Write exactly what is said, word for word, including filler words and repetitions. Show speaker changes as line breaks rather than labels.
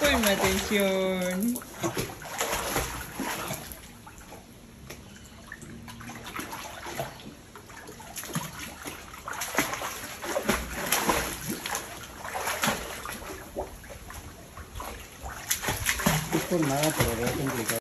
Ponme atención.
No es por nada, pero veo complicado.